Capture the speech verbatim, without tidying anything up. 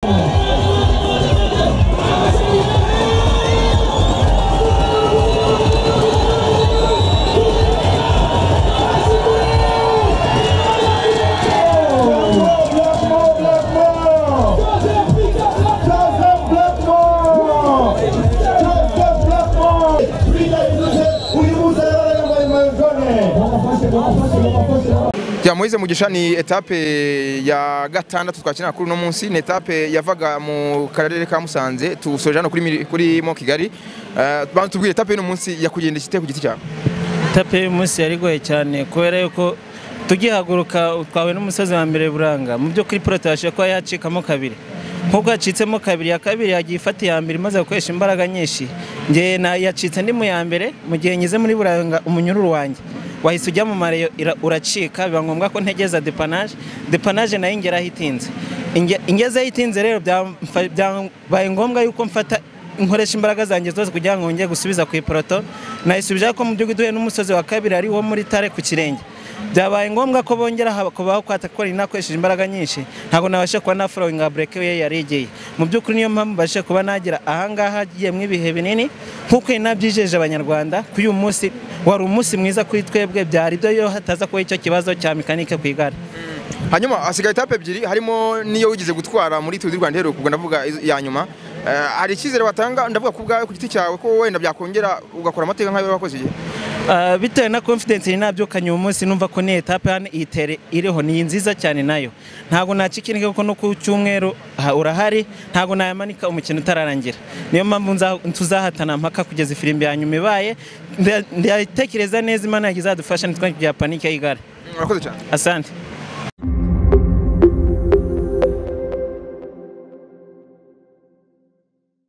Ya Moise Mugisha ni etape ya gatandatu twakina kuri no munsi ni etape yavaga mu karere ka Musanze tusoje hano kuri kuri mo Kigali. Bantu tubwire etape no munsi yakugenda kite ku giti cyawe. Etape y'umunsi yari goye cyane kubera yuko tugihaguruka twawe n'umusozi wa mbere Buranga mu byo kuri proto yashe ko yacikamo kabiri nkuko yacitsemo kabiri ya kabiri yagifata ya mbere maze gukoresha imbaraga nyinshi nge na yacitse ndi mu ya mbere mu gihe ngize muri Buranga umunyururu wanjye wahise ujya mu mareyo uracika biba ngombwa ko ntegeza depanage depanage nayo ingera hitinze ingeze hitinze rero byabaye ngombwa yuko mfata inkoresha imbaraga zanjye zose kugira ngo ngiye gusubiza ku iproto nayisubije ko mu byo duhe n'umusozi wa kabiri ari wo muri tare ku kirenge byabaye ngombwa ko bongera kubaho kwatakora inakoresheje imbaraga nyinshi ntago nabashe kuba na following break we yarigeye mu byukuri niyo mpamvu bashe kuba nagira ahangaha giye mwibihe binini nkuko inabyijeje abanyarwanda kuyu munsi wari umunsi mwiza kuri twebwe byari byo yo hataza kuba icyo kibazo cya mekanike ku igare. Hanyuma asigaye etape ebyiri harimo niyo wigize gutwara muri Tour du Rwanda hero kuko ndavuga ya nyuma hari ikizere watanga ndavuga ku bwawe ku giti cyawe ko wenda byakongera ugakora amateka nkayo wakoze igihe bitewe na confidence ni nabyukanye uyu munsi numva ko ni etape hano itere iriho ni nziza cyane nayo ntago nacikinike kuko no ku cyumweru urahari ntago nayamanika umukino utararangira niyo mpamvu tuzahatana mpaka kugeza ifirimbi yanyuma ibaye ndatekereza neza Imana yagizadufasha nitwa bya panike y'igare. Urakoze cyane. Asante.